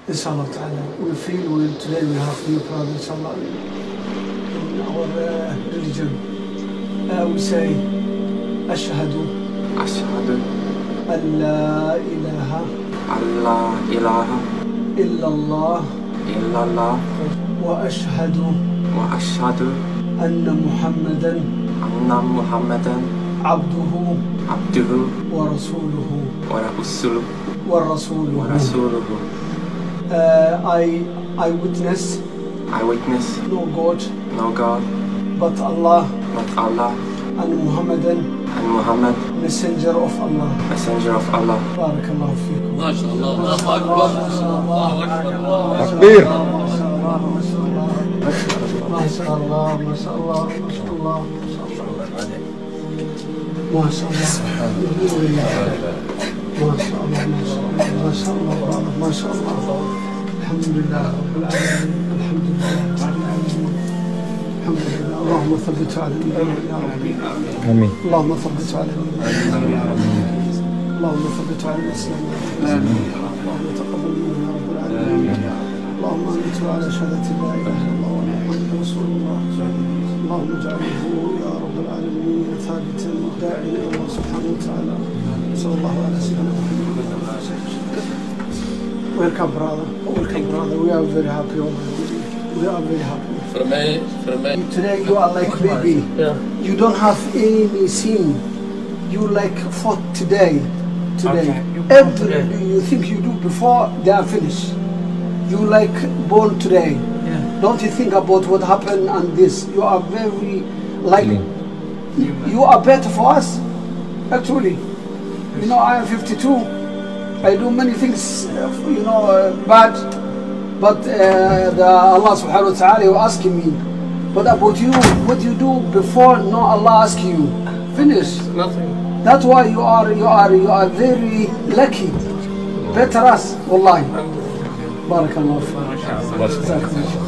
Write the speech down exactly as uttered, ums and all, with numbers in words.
Inshallah ta'ala. We feel we, today we have new brother, inshallah, in our uh, religion. Uh, we say, Ashhadu. Ashhadu. Allah ilaha. Allah ilaha. Illallah. Illallah. Wa ashhadu. Wa ashhadu. Anna Muhammadan. Anna Muhammadan. Abduhu. Abduhu. Wa rasuluhu. Wa rasuluhu. Wa rasuluhu. Wa rasuluhu. Uh, I, I witness. I witness. No God. No God. But Allah. But Allah. And Muhammadan. And Muhammad. Messenger of Allah. Messenger of Allah. Barakallahu feekum. ما شاء الله الله أكبر الله أكبر الله تكبير. ما شاء الله ما شاء الله ما شاء الله ما شاء الله ما شاء الله ما شاء الله ما شاء الله الحمد لله رب العالمين الحمد لله رب العالمين الحمد لله اللهم ثبت على الإيمان يا ربي آمين. اللهم ثبت على الإيمان يا ربي اللهم ثبت على الإسلام يا رب اللهم تقبل منا يا رب العالمين اللهم أنت على شهادة لا إله إلا الله ومحمد رسول الله اللهم اجعله يا رب العالمين ثابتا داعيا إلى الله سبحانه وتعالى صلى الله على سيدنا محمد. Welcome brother, welcome brother. We are very happy. We are very happy. For me, for me. Today you are like baby. Yeah. You don't have any sin. You like fought today. Today. Okay. You born Every today. you think you do before they are finished. You like born today. Yeah. Don't you think about what happened and this? You are very like Clean. you are better for us. Actually, you know I am fifty-two. I do many things, uh, you know, uh, bad. But uh, the Allah Subhanahu wa Taala is asking me. But about you, what you do before? No, Allah ask you. Finish. Nothing. That's why you are you are you are very lucky. Better us, wallahi. Barakallahu. الله.